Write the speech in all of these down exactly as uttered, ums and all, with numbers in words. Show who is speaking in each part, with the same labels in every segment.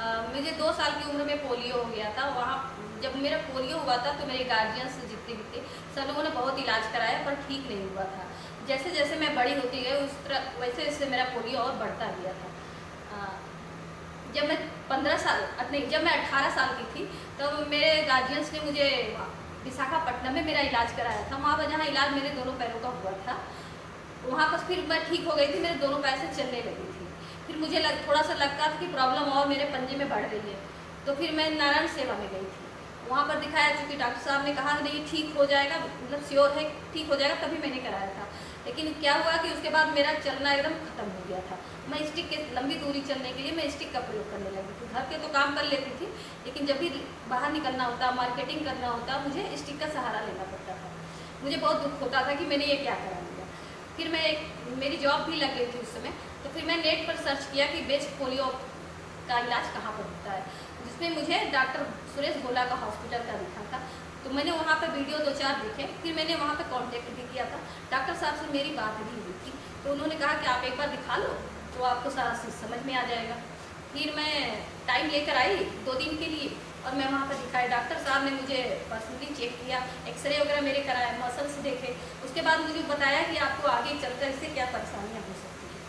Speaker 1: मुझे दो साल की उम्र में पोलियो हो गया था। वहाँ जब मेरा पोलियो हुआ था तो मेरे गार्जियंस जितने भी थे सब लोगों ने बहुत इलाज कराया पर ठीक नहीं हुआ था। जैसे जैसे मैं बड़ी होती गई उस तरह वैसे वैसे मेरा पोलियो और बढ़ता गया था। जब मैं पंद्रह साल नहीं जब मैं अठारह साल की थी तो मेरे गार्जियंस ने मुझे विशाखापट्टनम में मेरा इलाज कराया था। वहाँ पर जहाँ इलाज मेरे दोनों पैरों का हुआ था वहाँ पर फिर मैं ठीक हो गई थी, मेरे दोनों पैर से चलने लगी थी। फिर मुझे लग, थोड़ा सा लगता था कि प्रॉब्लम और मेरे पंजे में बढ़ रही है, तो फिर मैं नारायण सेवा में गई थी। वहाँ पर दिखाया, चूँकि डॉक्टर साहब ने कहा कि नहीं ठीक हो जाएगा, मतलब श्योर है ठीक हो जाएगा, तभी मैंने कराया था। लेकिन क्या हुआ कि उसके बाद मेरा चलना एकदम खत्म हो गया था। मैं स्टिक के लंबी दूरी चलने के लिए मैं स्टिक का प्रयोग करने लगी थी। घर के तो काम कर लेती थी, लेकिन जब भी बाहर निकलना होता, मार्केटिंग करना होता, मुझे स्टिक का सहारा लेना पड़ता था। मुझे बहुत दुख होता था कि मैंने ये क्या करा लिया। फिर मैं एक मेरी जॉब भी लग गई थी उस समय, तो फिर मैं नेट पर सर्च किया कि बेस्ट पोलियो का इलाज कहाँ पर होता है, जिसमें मुझे डॉक्टर सुरेश गोला का हॉस्पिटल का दिखा था। तो मैंने वहाँ पे वीडियो दो चार देखे, फिर मैंने वहाँ पे कांटेक्ट भी किया था। डॉक्टर साहब से मेरी बात भी हुई थी, तो उन्होंने कहा कि आप एक बार दिखा लो तो आपको सारा चीज़ समझ में आ जाएगा। फिर मैं टाइम लेकर आई दो दिन के लिए और मैं वहाँ पर दिखाई। डॉक्टर साहब ने मुझे पर्सनली चेक किया, एक्सरे वगैरह मेरे कराए, मसल्स देखे। उसके बाद मुझे बताया कि आपको आगे चलकर इससे क्या परेशानियाँ हो सकती हैं।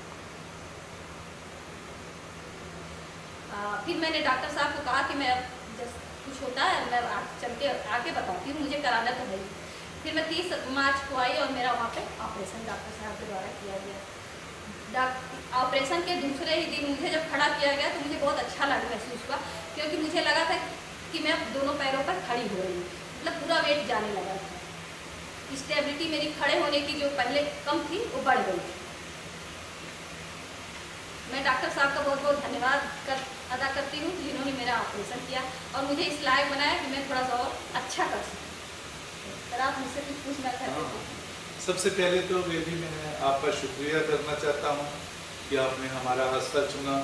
Speaker 1: फिर मैंने डॉक्टर साहब को कहा कि मैं जैसे कुछ होता है मैं चल के आके बताती हूँ, मुझे कराना तो है। फिर मैं तीस मार्च को आई और मेरा वहाँ पे ऑपरेशन डॉक्टर साहब के द्वारा किया गया। ऑपरेशन के दूसरे ही दिन मुझे जब खड़ा किया गया तो मुझे बहुत अच्छा लगा, महसूस हुआ, क्योंकि मुझे लगा था कि मैं दोनों पैरों पर खड़ी हो रही हूँ, मतलब पूरा वेट जाने लगा था। स्टेबिलिटी मेरी खड़े होने की जो पहले कम थी वो बढ़ गई थी। मैं डॉक्टर साहब का बहुत बहुत धन्यवाद कर अदा करती हूँ जिन्होंने मेरा ऑपरेशन किया और मुझे इस लायक बनाया कि मैं थोड़ा सा और अच्छा कर सकूँ। सर आप मुझसे कुछ पूछना चाहते हैं?
Speaker 2: सबसे पहले तो बेबी मैं आपका शुक्रिया करना चाहता हूँ कि आपने हमारा रास्ता चुना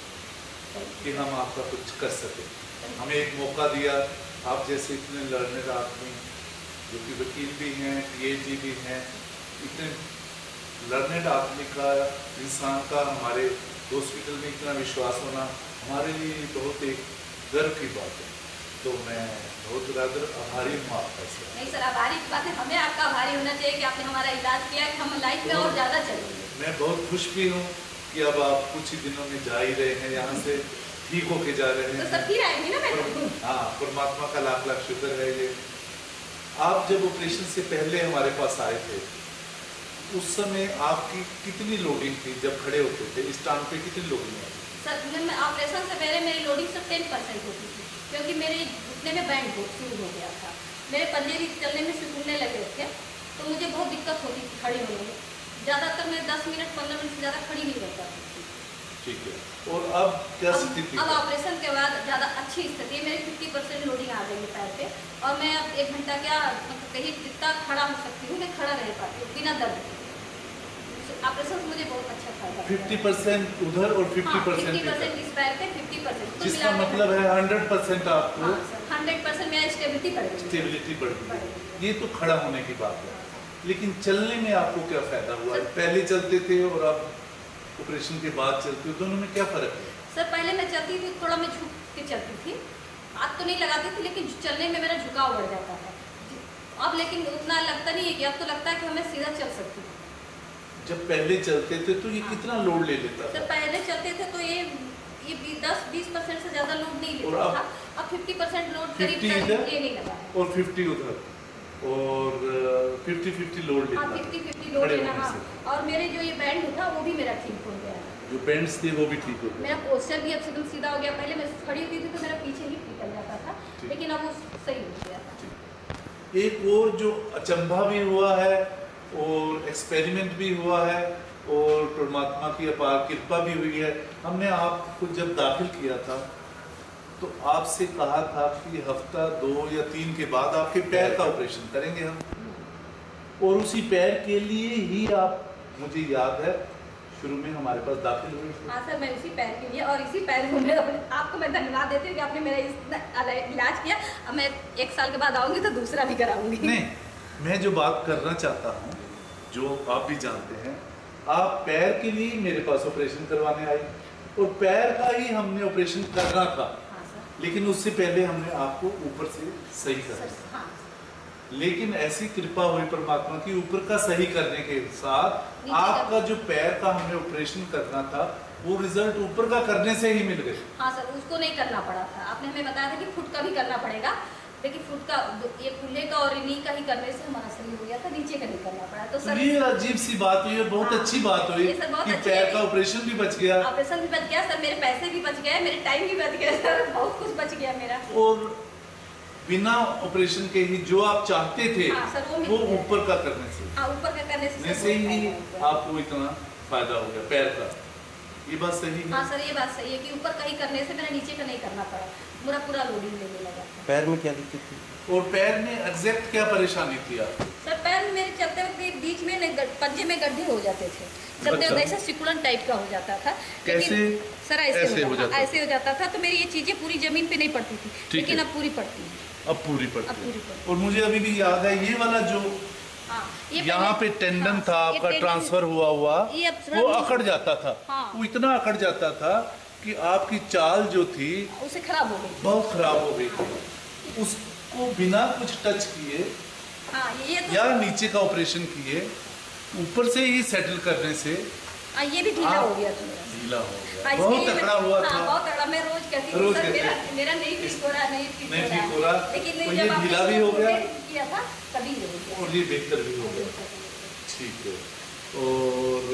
Speaker 2: कि हम आपका कुछ कर सके, हमें एक मौका दिया। आप जैसे इतने लर्नर आदमी जो कि वकील भी हैं, पीएचडी भी हैं, इतने लर्नड आदमी का, इंसान का हमारे हॉस्पिटल में इतना विश्वास होना हमारे लिए बहुत एक गर्व की बात है। तो मैं बहुत ज़्यादा आभारी हूँ आपका सर।
Speaker 1: नहीं सर, आभारी की बात है, हमें आपका आभारी होना चाहिए कि आपने हमारा इलाज किया कि हम लाइफ में और ज़्यादा चलेंगे।
Speaker 2: मैं बहुत खुश भी हूँ कि अब आप कुछ ही दिनों में जा ही रहे हैं यहाँ से, ठीक होके जा रहे हैं।
Speaker 1: तो सर फिर आएंगे ना मैं?
Speaker 2: हाँ, परमात्मा का लाख लाख शुक्र है। ये आप जब ऑपरेशन से पहले हमारे पास आए थे उस समय आपकी कितनी लोडिंग थी जब खड़े होते थे? इस टांग पे कितनी लोडिंग आई?
Speaker 1: सर मैं ऑपरेशन से पहले मेरी लोडिंग सिर्फ टेन परसेंट होती थी, क्योंकि मेरे घुटने में बैंड हो शुरू हो गया था, मेरे पंजे भी चलने में सिकुड़ने लगे थे, तो मुझे बहुत दिक्कत होती थी खड़े होने में। ज़्यादातर मैं दस मिनट पंद्रह मिनट से ज़्यादा खड़ी नहीं रह पाती थी।
Speaker 2: ठीक है, और अब क्या स्थिति?
Speaker 1: अब ऑपरेशन के बाद ज़्यादा अच्छी स्थिति है, मेरी फिफ्टी परसेंट लोडिंग आ गई है पैर पे, और मैं अब एक घंटा क्या मतलब कहीं जितना खड़ा हो सकती हूँ, मैं खड़ा रह पाती हूँ बिना दर्द के। ऑपरेशन से मुझे बहुत अच्छा फायदा।
Speaker 2: फिफ्टी परसेंट उधर और फिफ्टी परसेंट
Speaker 1: इस पैर पे, फिफ्टी परसेंट,
Speaker 2: जिसका मतलब है हंड्रेड परसेंट आपको
Speaker 1: हंड्रेड परसेंट मेरा स्टेबिलिटी बढ़ गई।
Speaker 2: स्टेबिलिटी बढ़ गई। ये तो खड़ा होने की बात है, लेकिन चलने में आपको क्या फायदा हुआ? पहले चलते थे और अब ऑपरेशन के बाद चलते हो, दोनों में क्या फर्क है?
Speaker 1: सर पहले मैं चलती थी, थोड़ा मैं झुक के चलती थी, हाथ तो नहीं लगाती थी, लेकिन चलने में मेरा झुकाव बढ़ जाता था। अब लेकिन उतना लगता नहीं है कि अब तो लगता है कि हमें सीधा चल सकती हूँ।
Speaker 2: जब पहले चलते थे तो ये कितना लोड ले लेता था?
Speaker 1: जब पहले चलते थे तो ये ये दस बीस परसेंट से ज़्यादा लोड नहीं लेता था। अब फिफ्टी परसेंट लोड करीब ये नहीं लगा है,
Speaker 2: और फिफ्टी उधर, और फिफ्टी फिफ्टी लोड लेना।
Speaker 1: हाँ, फिफ्टी फिफ्टी लोड लेना। हाँ, और मेरे जो ये बैंड था वो भी मेरा ठीक हो गया है।
Speaker 2: जो बैंड्स थे वो भी ठीक हो गया।
Speaker 1: मेरा पोस्चर भी अब एकदम सीधा हो गया। पहले मैं खड़ी होती थी तो मेरा पीछे ही निकल जाता था, लेकिन अब वो सही हो गया था।
Speaker 2: एक और जो अचंभा भी हुआ है और एक्सपेरिमेंट भी हुआ है और परमात्मा की अपार कृपा भी हुई है। हमने आपको जब दाखिल किया था तो आपसे कहा था कि हफ्ता दो या तीन के बाद आपके पैर का ऑपरेशन करेंगे हम, और उसी पैर के लिए ही आप, मुझे याद है, शुरू में हमारे पास दाखिल हुए थे।
Speaker 1: हाँ सर, मैं उसी पैर के लिए, और इसी पैर को मैं आपको मैं धन्यवाद देती हूँ कि आपने मेरा इस इलाज किया। अब मैं एक साल के बाद आऊँगी तो दूसरा भी कराऊंगी।
Speaker 2: नहीं, मैं जो बात करना चाहता हूँ, जो आप भी जानते हैं, आप पैर के लिए मेरे पास ऑपरेशन करवाने आई, और पैर का ही हमने ऑपरेशन करना था,
Speaker 1: हाँ सर।
Speaker 2: लेकिन उससे पहले हमने आपको ऊपर से सही कर दिया।
Speaker 1: हाँ।
Speaker 2: लेकिन ऐसी कृपा हुई परमात्मा की, ऊपर का सही करने के साथ आपका जो पैर का हमने ऑपरेशन करना था वो रिजल्ट ऊपर का करने से ही मिल गए।
Speaker 1: हाँ सर, उसको नहीं करना पड़ा था। आपने हमें बताया था कि फुट का भी करना पड़ेगा, लेकिन फुट का ये खुले का और नी का ही करने से हमारा सही हो गया था, नीचे का नहीं करना पड़ा। तो सर
Speaker 2: ये अजीब सी बात हुई है, बहुत
Speaker 1: हाँ,
Speaker 2: अच्छी बात हुई कि पैर का ऑपरेशन भी बच गया,
Speaker 1: ऑपरेशन भी बच गया सर, मेरे पैसे भी बच गए, मेरे टाइम भी बच गया सर, बहुत कुछ बच गया मेरा।
Speaker 2: और बिना ऑपरेशन के ही जो आप चाहते थे
Speaker 1: हाँ, सर, वो,
Speaker 2: वो ऊपर का करने से
Speaker 1: हाँ, ऊपर का करने से,
Speaker 2: से ही आपको इतना फायदा हो गया पैर का। ये बात सही है?
Speaker 1: हाँ सर, ये बात सही है कि ऊपर का ही करने से मेरा नीचे का नहीं करना पड़ा, पूरा पूरा लोडिंग लेने लगा।
Speaker 3: पैर में क्या दिक्कत थी?
Speaker 2: और पैर में एग्जैक्ट क्या परेशानी थी आप?
Speaker 1: सर पैर में मेरे चलते वक्त बीच में पंजे में गड्ढे हो जाते थे, चलते
Speaker 2: अच्छा।
Speaker 1: वक्त ऐसा सिकुड़न टाइप का हो जाता था।
Speaker 2: कैसे?
Speaker 1: सर ऐसे,
Speaker 2: ऐसे हो जाता,
Speaker 1: ऐसे हो जाता था, तो मेरी ये चीजें पूरी जमीन पे नहीं पड़ती थी, लेकिन अब पूरी पड़ती है।
Speaker 2: अब पूरी पड़ती
Speaker 1: अब पूरी पड़ती।
Speaker 2: और मुझे अभी भी याद है ये वाला जो
Speaker 1: हाँ, ये
Speaker 2: यहाँ पे टेंडन
Speaker 1: हाँ,
Speaker 2: था आपका ट्रांसफर हुआ हुआ, वो अकड़ जाता था।
Speaker 1: हाँ।
Speaker 2: वो इतना अकड़ जाता था कि आपकी चाल जो थी
Speaker 1: उसे खराब हो गई,
Speaker 2: बहुत खराब हो गई थी। उसको बिना कुछ टच किए
Speaker 1: हाँ, ये तो
Speaker 2: या नीचे का ऑपरेशन किए, ऊपर से ही सेटल करने से
Speaker 1: आ, ये भी ढीला हो गया था मेरा,
Speaker 2: ढीला हो गया,
Speaker 1: हाँ,
Speaker 2: बहुत तगड़ा हुआ
Speaker 1: हाँ,
Speaker 2: था।
Speaker 1: बहुत तगड़ा। मैं रोज कहती हूँ सर मेरा मेरा नहीं ठीक हो रहा, नहीं ठीक
Speaker 2: नहीं
Speaker 1: हो
Speaker 2: ठीक हो
Speaker 1: रहा,
Speaker 2: रहा,
Speaker 1: लेकिन
Speaker 2: तो
Speaker 1: जब
Speaker 2: ये
Speaker 1: आपने
Speaker 2: ढीला भी हो गया
Speaker 1: किया था तभी ये हो गया,
Speaker 2: और ये बेहतर भी हो गया। ठीक है। और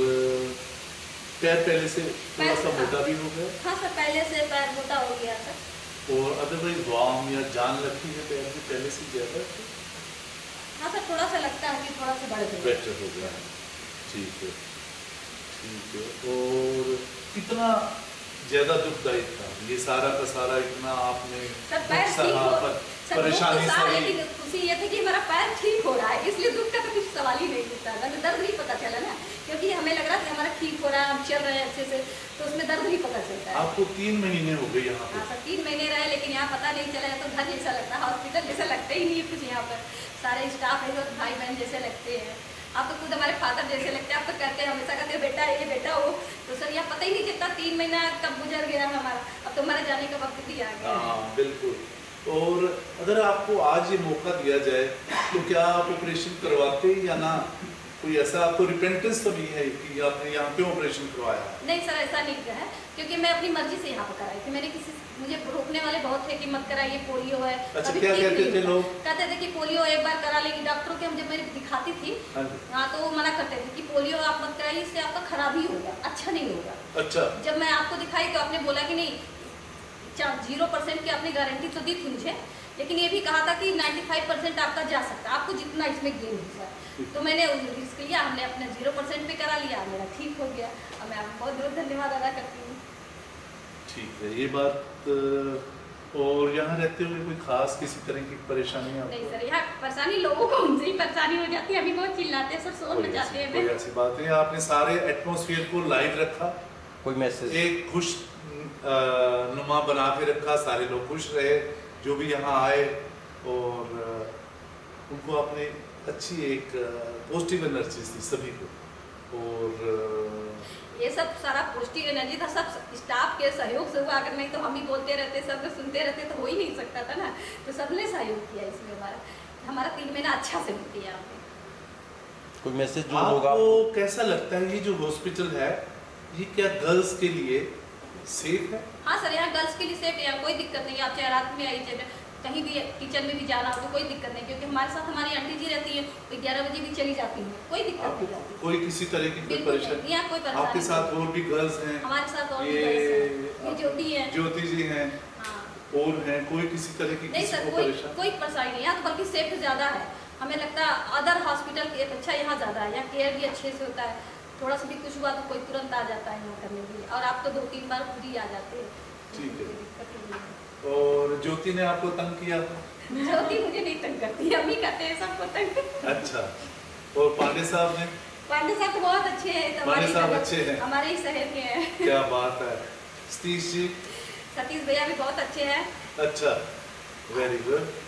Speaker 2: पैर पहले से थोड़ा सा मोटा भी हो गया?
Speaker 1: हाँ सर, पहले से पैर मोटा हो गया सर।
Speaker 2: और अदरवाइज वार्म या जान लगती है पैर में पहले से ज्यादा?
Speaker 1: हाँ सर, थोड़ा सा लगता है कि थोड़ा सा बढ़ गया,
Speaker 2: बेटर हो गया। ठीक है, ठीक है। और कितना ज्यादा दुखदायी था ये सारा का सारा, इतना आपने
Speaker 1: सर पैर ठीक हो, सर
Speaker 2: परेशानी
Speaker 1: दुख तो था,
Speaker 2: सही।
Speaker 1: लेकिन खुशी ये थी कि हमारा पैर ठीक हो रहा है, इसलिए दुख का तो कुछ सवाल ही नहीं उठता। हमें दर्द नहीं पता चला ना, क्योंकि हमें लग रहा था हमारा ठीक हो रहा है, हम चल रहे हैं अच्छे से, तो उसमें दर्द नहीं पता चलता है।
Speaker 2: आपको तीन महीने हो गए यहाँ पे?
Speaker 1: हाँ सर, तीन महीने रहे, लेकिन यहाँ पता नहीं चला, तो घर जैसा लगता है, हॉस्पिटल जैसा लगता ही नहीं है कुछ। यहाँ पर सारे स्टाफ है जो भाई बहन जैसे लगते हैं, आप तो खुद हमारे फादर जैसे लगते हैं। आप तो कहते हैं, हमेशा कहते हैं बेटा ये बेटा वो, तो सर यहाँ पता ही नहीं चलता तीन महीना कब गुजर गया हमारा, अब तो हमारे जाने का वक्त भी आ गया।
Speaker 2: हाँ बिल्कुल। और अगर आपको आज ये मौका दिया जाए तो क्या आप ऑपरेशन करवाते या ना? कोई ऐसा आपको रिपेंटेंस तो नहीं है कि आपने यहाँ पे ऑपरेशन करवाया?
Speaker 1: नहीं सर, ऐसा नहीं है, क्योंकि मैं अपनी मर्जी से यहाँ पर कराई थी। मैंने किसी मुझे रोकने वाले बहुत थे कि मत कराइए, पोलियो है।
Speaker 2: अच्छा, क्या कहते थे लोग?
Speaker 1: कहते थे कि पोलियो एक बार करा लेंगे। डॉक्टरों के हम जब मैं दिखाती थी हाँ, तो वो मना करते थे कि पोलियो आप मत कराइए, इससे आपका खराब ही होगा, अच्छा नहीं होगा।
Speaker 2: अच्छा। जब
Speaker 1: मैं आपको दिखाई तो आपने बोला कि नहीं, जीरो परसेंट की आपने गारंटी तो दी थी मुझे, लेकिन ये भी कहा था कि पचानवे परसेंट आपका जा सकता है, आपको जितना इसमें गेन हो जाए। तो मैंने रिस्क लिया, हमने अपने जीरो परसेंट पे करा लिया, मेरा ठीक हो गया। अब मैं आपको बहुत बहुत धन्यवाद अदा करती हूँ।
Speaker 2: ठीक है, ये बात। और यहाँ रहते हुए कोई खास किसी तरह की परेशानी?
Speaker 1: नहीं सर, यहाँ परेशानी लोगों को उनसे ही परेशानी हो जाती है, अभी बहुत चिल्लाते हैं सर, शोर मचाते हैं।
Speaker 2: कोई ऐसी बात नहीं, आपने सारे एटमॉस्फेयर को लाइव रखा,
Speaker 3: कोई मैसेज,
Speaker 2: एक खुश नुमा बना के रखा, सारे लोग खुश रहे जो भी यहाँ आए, और उनको आपने अच्छी एक पॉजिटिव एनर्जी दी सभी को। और
Speaker 1: ये सब सारा पॉजिटिव एनर्जी था, सब स्टाफ के सहयोग से हुआ। अगर नहीं तो हम ही बोलते रहते, सब सुनते रहते तो हो ही नहीं सकता था ना, तो सबने सहयोग किया इसमें। हमारा हमारा तीन महीना अच्छा से बीत गया।
Speaker 3: कोई मैसेज जो
Speaker 2: होगा आपको कैसा लगता है? ये जो हॉस्पिटल है ये क्या गर्ल्स के लिए सेफ है?
Speaker 1: हाँ सर, यहाँ गर्ल्स के लिए सेफ है, यहाँ कोई दिक्कत नहीं है। आप चाहे रात में आइए, चाहे कहीं भी किचन में भी जाना हो तो कोई दिक्कत नहीं, क्योंकि हमारे साथ हमारी आंटी जी रहती है, वो ग्यारह बजे भी चली जाती है, कोई दिक्कत नहीं जाती।
Speaker 2: कोई किसी तरह की कोई परेशानी?
Speaker 1: यहाँ कोई परेशानी
Speaker 2: आपके साथ और भी गर्ल्स हैं?
Speaker 1: हमारे साथ और
Speaker 2: ये,
Speaker 1: भी गर्ल्स हैं, ये ज्योति है,
Speaker 2: ज्योति जी हैं,
Speaker 1: हाँ,
Speaker 2: और हैं। कोई किसी तरह की
Speaker 1: नहीं सर, कोई कोई परेशानी नहीं। यहाँ तो बल्कि सेफ ज्यादा है, हमें लगता है अदर हॉस्पिटल के अपेक्षा यहाँ ज्यादा है। यहाँ केयर भी अच्छे से होता है, थोड़ा सा भी कुछ हुआ तो कोई तुरंत आ जाता है यहाँ करने के लिए, और आप तो दो तीन बार खुद ही आ जाते हैं।
Speaker 2: ठीक है। और ज्योति ने आपको तंग किया?
Speaker 1: ज्योति मुझे नहीं तंग करती, हम ही करते हैं सबको तंग।
Speaker 2: अच्छा। और पांडे साहब ने?
Speaker 1: पांडे साहब तो बहुत अच्छे हैं,
Speaker 2: पांडे साहब अच्छे हैं,
Speaker 1: हमारे ही शहर के हैं।
Speaker 2: क्या बात है। सतीश जी?
Speaker 1: सतीश भैया भी बहुत अच्छे हैं।
Speaker 2: अच्छा, वेरी गुड।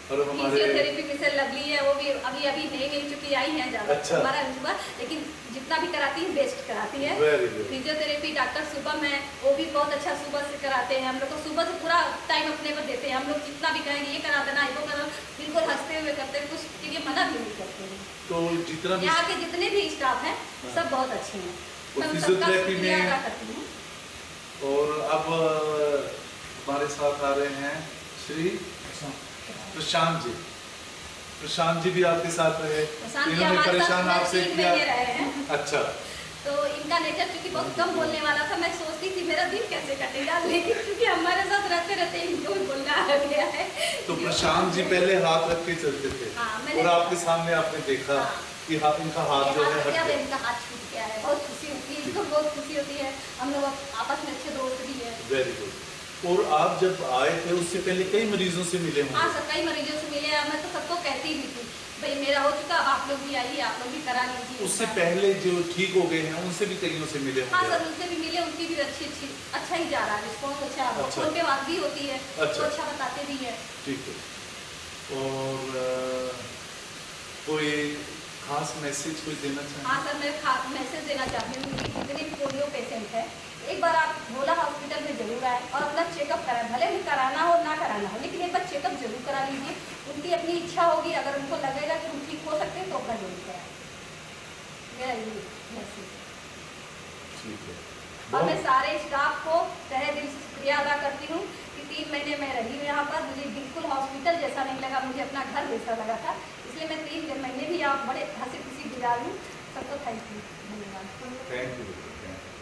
Speaker 2: और हमारे
Speaker 1: फिजियोथेरेपी मिसेस लवली है, वो भी अभी अभी नई मिल चुकी आई है ज़्यादा
Speaker 2: अच्छा।
Speaker 1: हमारा हुआ, लेकिन जितना भी कराती है बेस्ट कराती है।
Speaker 2: Very good.
Speaker 1: Physiotherapy doctor Shubham है, वो भी बहुत अच्छा सुबह से कराते हैं। हम लोग को सुबह से पूरा टाइम अपने पर देते हैं। हम लोग जितना भी कहेंगे ये करा देना, वो करा, बिल्कुल हंसते हुए करते हैं, कुछ के लिए मना भी नहीं करते हैं।
Speaker 2: तो जितना भी
Speaker 1: यहाँ के जितने भी स्टाफ हैं सब बहुत अच्छे हैं, मैं उन सबका
Speaker 2: फिजियोथेरेपी
Speaker 1: शुक्रिया
Speaker 2: में
Speaker 1: अदा करती हूँ।
Speaker 2: और अब हमारे साथ आ रहे हैं श्री प्रशांत जी। प्रशांत जी भी आपके साथ रहे,
Speaker 1: प्रशांत जी
Speaker 2: इन्होंने
Speaker 1: हमारे
Speaker 2: परेशान
Speaker 1: साथ
Speaker 2: आपसे
Speaker 1: तीन
Speaker 2: किया।
Speaker 1: महीने रहे हैं।
Speaker 2: अच्छा,
Speaker 1: तो इनका नेचर क्योंकि बहुत कम बोलने वाला था, मैं सोचती थी मेरा दिन कैसे कटेगा, लेकिन क्योंकि हमारे साथ रहते रहते इनको भी बोलना आ गया है।
Speaker 2: तो प्रशांत जी पहले हाथ रख के चलते थे,
Speaker 1: हाँ, मैंने
Speaker 2: और आपके सामने आपने देखा
Speaker 1: हाँ।
Speaker 2: कि हाथ, इनका हाथ जो है हट
Speaker 1: गया,
Speaker 2: गया।
Speaker 1: इनका हाथ छूट गया है, बहुत खुशी होती है, इनको बहुत खुशी होती है। हम लोग आपस में अच्छे दोस्त भी हैं।
Speaker 2: Very good. और आप जब आए थे उससे पहले कई मरीजों से मिले
Speaker 1: हाँ
Speaker 2: होंगे।
Speaker 1: सर, कई मरीजों से मिले हैं। मैं तो सबको कहती भी थी भाई मेरा हो चुका, आप लोग भी आइए, आप लोग भी करा लीजिए।
Speaker 2: उससे पहले जो ठीक हो गए हैं उनसे भी कईयों से मिले
Speaker 1: हाँ
Speaker 2: होंगे।
Speaker 1: सर, उनसे भी मिले, उनकी भी अच्छी अच्छी अच्छा ही जा रहा है, रिस्पॉन्स अच्छा है।
Speaker 2: अच्छा।
Speaker 1: फोन पे बात भी होती है,
Speaker 2: अच्छा।
Speaker 1: तो अच्छा बताते भी है।
Speaker 2: ठीक है। और अ, कोई खास मैसेज कोई देना चाहिए?
Speaker 1: हाँ सर, मैं खास मैसेज देना चाहती हूँ कि जितने भी पोलियो पेशेंट है, एक बार आप भोला हॉस्पिटल में जरूर आए और अपना चेकअप कराएं। भले ही कराना हो ना कराना हो, लेकिन एक बार चेकअप जरूर करा लीजिए। उनकी अपनी इच्छा होगी, अगर उनको लगेगा कि हम ठीक हो सकते हैं तो अपना जरूर कराएं। मेरा यही मैसेज है।
Speaker 2: ठीक है।
Speaker 1: और मैं सारे स्टाफ को तहे दिल से शुक्रिया अदा करती हूँ कि तीन महीने मैं रही हूँ यहाँ पर, मुझे बिल्कुल हॉस्पिटल जैसा नहीं लगा, मुझे अपना घर जैसा लगा था। इसलिए मैं तीन महीने भी यहाँ बड़े हंसी खुशी गुजारी हूँ। सबको थैंक यू, धन्यवाद।
Speaker 2: Thank you.